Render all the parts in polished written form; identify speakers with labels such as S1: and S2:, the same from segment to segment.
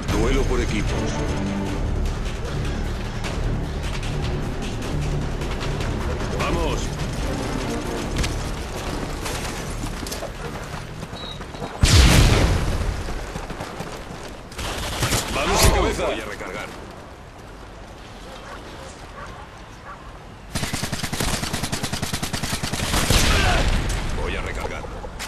S1: Duelo por equipos. ¡Vamos! ¡Vamos en cabeza! Voy a recargar. Voy a recargar.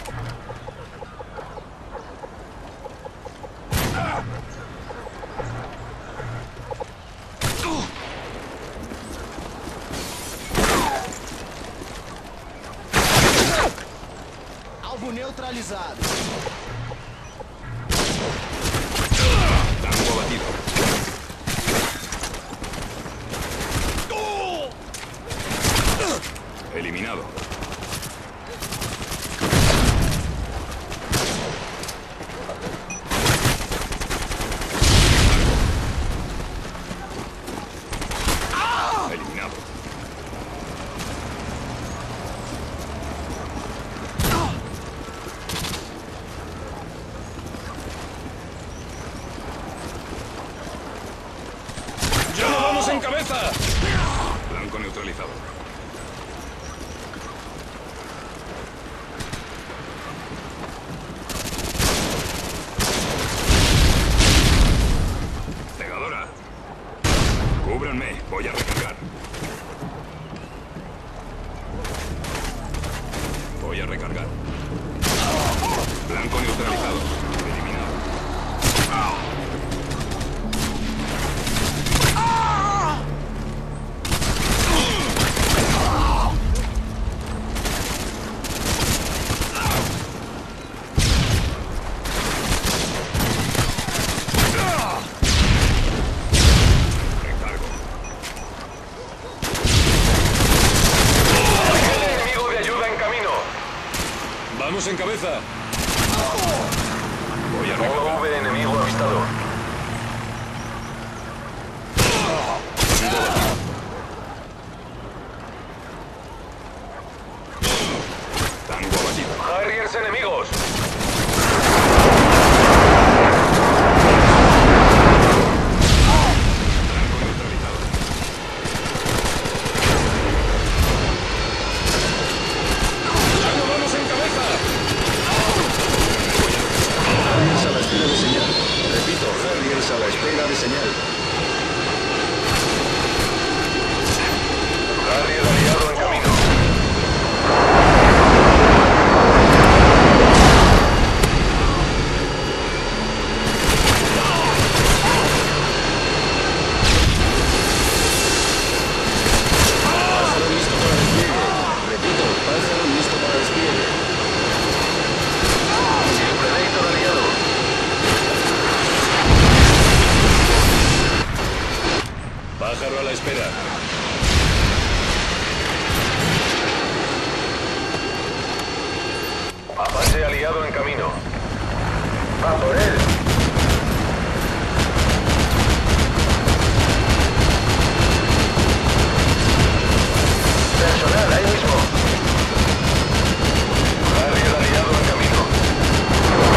S2: Alvo neutralizado.
S1: Tango abatido. Eliminado. Eliminado. ¡Ya no vamos en cabeza! Blanco neutralizado. Cegadora. Cúbranme, voy a recargar. Voy a recargar. Blanco neutralizado. Eliminado. Recargo.
S3: Enemigo de ayuda en camino.
S1: ¡Vamos en cabeza! Voy a recargar.
S3: OV enemigo avistado.
S1: Tango abatido.
S3: Harriers enemigos.
S1: Blanco neutralizado. ¡Ya no vamos en cabeza!
S4: Harriers a la espera de señal. Repito, Harriers a la espera de señal.
S3: Harrier aliado en camino.
S4: Pájaro listo para despliegue. Repito, pájaro listo para despliegue.
S3: Predator aliado.
S1: Pájaro a la espera.
S3: Apache aliado en camino. ¡Va por él! Personal, ahí mismo. Harrier aliado en camino.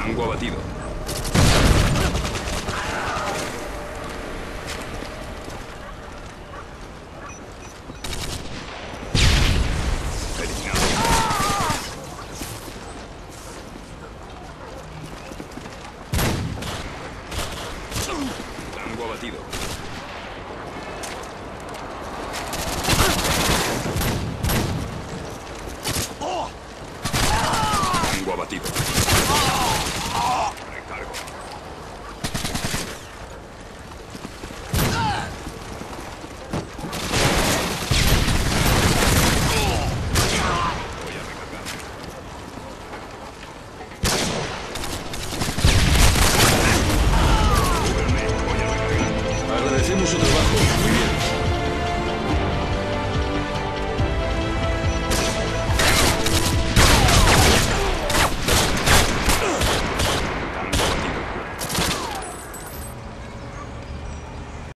S1: Tango abatido. Eliminado. Tango abatido. Tango abatido.